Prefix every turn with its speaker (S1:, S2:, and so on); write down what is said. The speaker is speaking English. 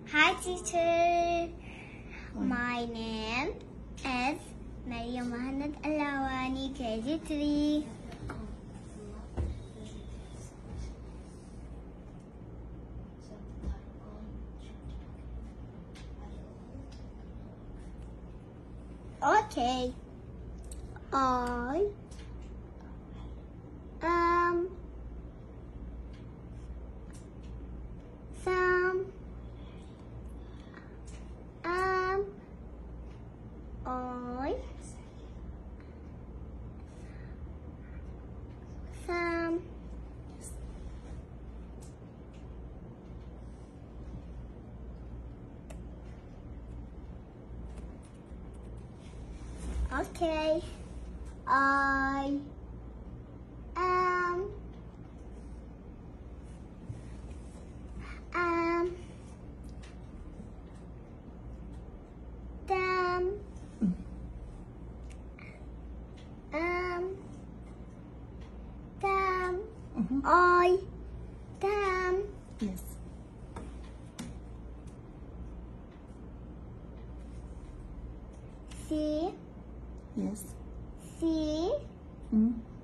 S1: Hi, teacher. My name is Reema Alawani, KG3. Okay. I am some I some okay. I am them them I them
S2: Yes.
S1: see
S2: Yes.
S1: see
S2: Mm.